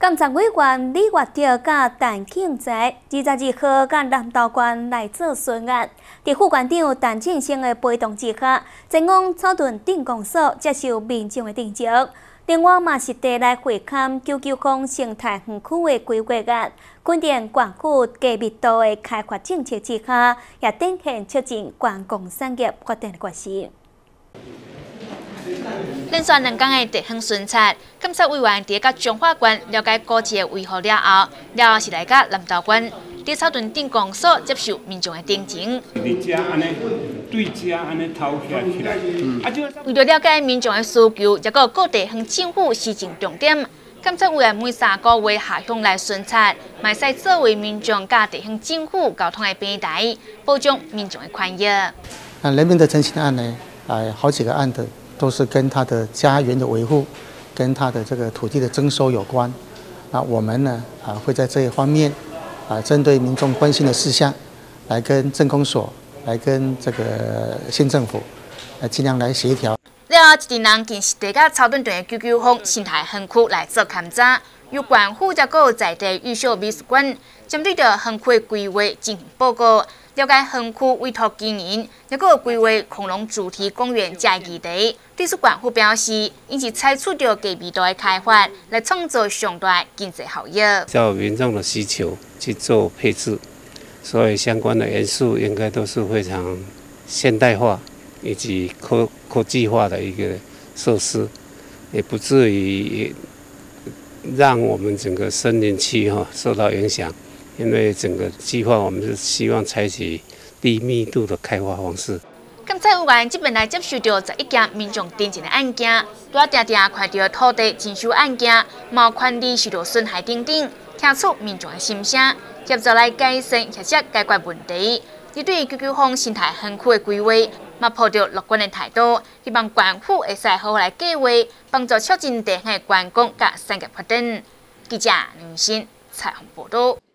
监察委员李月潮甲陈庆财22号甲南投县来做巡案，伫副县长陈庆生的陪同之下，前往草屯镇公所接受民众的定情。另外嘛是地来会勘99峰生态园区的规划案，肯定县府低密度的开发政策之下，也展现促进观光产业发展的决心。 连续2天的地方巡查，监察委员伫甲彰化县了解古迹的维护了后是来甲南投县伫草屯镇公所接受民众的定情。为了解民众的需求，也个各地方政府施政重点，监察委员每3个月下乡来巡查，嘛使作为民众甲地方政府沟通的平台，保障民众的权益。 人民的陈情案呢，好几个案的都是跟他的家园的维护，跟他的这个土地的征收有关。那我们呢，会在这一方面，针对民众关心的事项，来跟镇公所，来跟这个县政府，尽量来协调。 了，一群人近是伫甲草屯镇的99峰生态园区来做勘查，由县府才有在地优秀美术馆针对着园区的规划进行报告。了解园区委托经营，也有规划恐龙主题公园这议题。地处县府表示，因是采取着低密度的开发，来创造上大经济效益。 照民众的需求去做配置，所以相关的元素应该都是非常现代化以及科技化的一个设施，也不至于让我们整个森林区受到影响。因为整个计划，我们是希望采取低密度的开发方式。 监察委员这边来接受到11件民众定情的案件，拄定看到土地征收案件、毛权利受到损害等等，听出民众的心声，协助来改善或者解决问题。而对99峰生态园区的规划，嘛抱着乐观的态度，希望县府会使好好来计划，帮助促进地方的观光甲产业发展。记者梁新采访报道。